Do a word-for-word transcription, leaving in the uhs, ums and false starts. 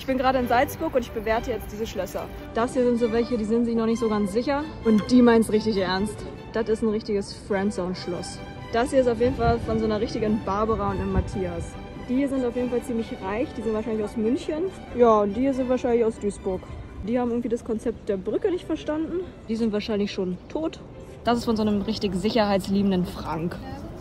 Ich bin gerade in Salzburg und ich bewerte jetzt diese Schlösser. Das hier sind so welche, die sind sich noch nicht so ganz sicher. Und die meint es richtig ernst. Das ist ein richtiges Friendzone-Schloss. Das hier ist auf jeden Fall von so einer richtigen Barbara und einem Matthias. Die hier sind auf jeden Fall ziemlich reich. Die sind wahrscheinlich aus München. Ja, und die hier sind wahrscheinlich aus Duisburg. Die haben irgendwie das Konzept der Brücke nicht verstanden. Die sind wahrscheinlich schon tot. Das ist von so einem richtig sicherheitsliebenden Frank.